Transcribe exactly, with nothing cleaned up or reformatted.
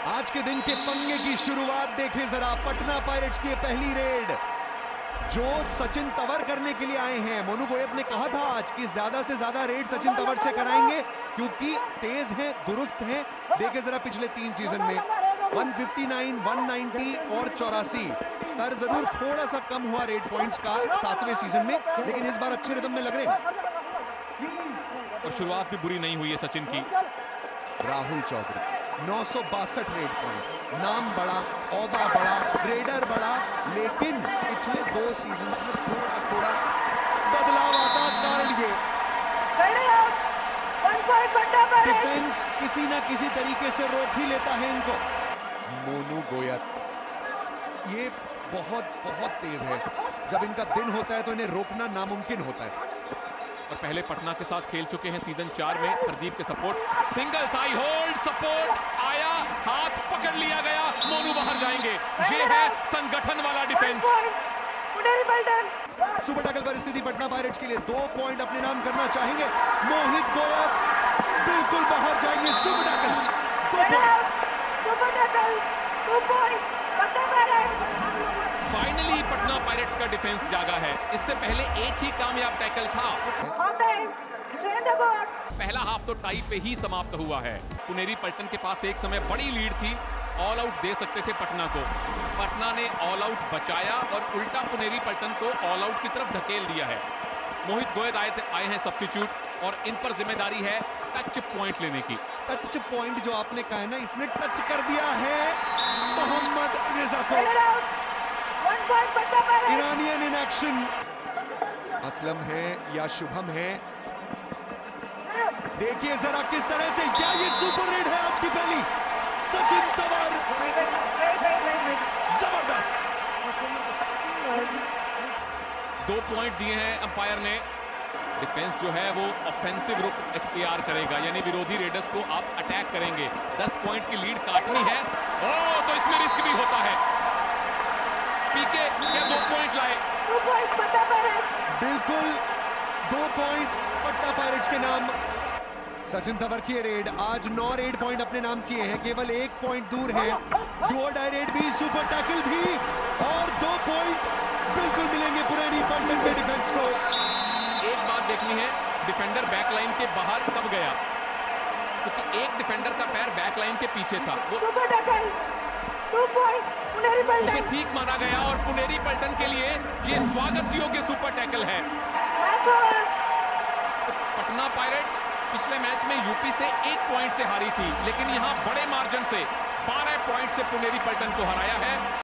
आज के दिन के पंगे की शुरुआत देखें जरा। पटना पायरेट्स की पहली रेड जो सचिन तंवर करने के लिए आए हैं। मोनू गोयत ने कहा था आज कि ज्यादा से ज्यादा रेड सचिन तंवर से कराएंगे क्योंकि तेज हैं, दुरुस्त हैं। देखें जरा पिछले तीन सीजन में एक सौ उनसठ, एक सौ नब्बे और चौरासी। स्तर जरूर थोड़ा सा कम हुआ रेड पॉइंट्स का सातवें सीजन में, लेकिन इस बार अच्छे रिदम में लग रहे हैं। और शुरुआत भी बुरी नहीं हुई है सचिन की। राहुल चौधरी नौ सौ बासठ रेड पॉइंट, नाम बड़ा, औदा बड़ा, रेडर बड़ा, लेकिन पिछले दो सीजन्स में थोड़ा थोड़ा बदलाव आता। कारण ये डिफेंस किसी ना किसी तरीके से रोक ही लेता है इनको। मोनू गोयत ये बहुत बहुत तेज है। जब इनका दिन होता है तो इन्हें रोकना नामुमकिन होता है। और पहले पटना के साथ खेल चुके हैं सीजन चार में। प्रदीप के support, single thigh hold, support आया, हाथ पकड़ लिया गया, मोनू बाहर जाएंगे। ये है संगठन वाला डिफेंस। सुपर टैकल परिस्थिति पटना पायरेट्स के लिए। दो पॉइंट अपने नाम करना चाहेंगे। मोहित गोयत बिल्कुल बाहर जाएंगे। सुपर टैकल, दो पॉइंट। सुपर टैकल, दो points Patna Pirates. Finally Patna Pirates का डिफेंस जागा है। इससे पहले एक ही कामयाब टैकल था। पहला हाफ तो टाई पे ही समाप्त हुआ है। पुनेरी पलटन के पास एक समय बड़ी लीड थी, ऑल आउट दे सकते थे पटना को। पटना ने ऑल आउट बचाया और उल्टा पुनेरी पलटन को ऑल आउट की तरफ धकेल दिया है। मोहित गोयत आए थे आए हैं सब्स्टिट्यूट और इन पर जिम्मेदारी है टच पॉइंट लेने की। टच पॉइंट जो आपने कहा है ना, इसने टच कर दिया है मोहम्मद रिजा को। Iranian in action. असलम है या शुभम है, देखिए जरा किस तरह से। क्या ये सुपर रेड है आज की पहली? सचिन तंवर जबरदस्त। दो पॉइंट दिए हैं अंपायर ने। डिफेंस जो है वो ऑफेंसिव रुख इख्तियार करेगा, यानी विरोधी रेडर्स को आप अटैक करेंगे। दस पॉइंट की लीड काटनी है। ओह, तो इसमें रिस्क भी होता है। पीके क्या दो पॉइंट लाए? दो पॉइंट्स पटना पायरेट्स। बिल्कुल दो पॉइंट पटना पायरेट्स के नाम। सचिन तंवर की रेड आज नौ रेड पॉइंट अपने नाम किए हैं, केवल एक पॉइंट दूर है डू डाई रेड भी, सुपर टैकल भी, और दो पॉइंट बिल्कुल मिलेंगे पुरानी पलटन के डिफेंस को। एक बात देखनी है, डिफेंडर बैकलाइन के बाहर कब गया, क्योंकि एक डिफेंडर का पैर बैकलाइन के पीछे था। वो सुपर टैकल, दो पॉइंट्स पुनेरी पलटन। उसे ठीक माना गया और पुनेरी पलटन के लिए ये स्वागत योग्य सुपर टैकल है। Match over. पटना पायरेट्स पिछले मैच में यूपी से एक पॉइंट से हारी थी, लेकिन यहां बड़े मार्जिन से बारह पॉइंट से पुनेरी पलटन को हराया है।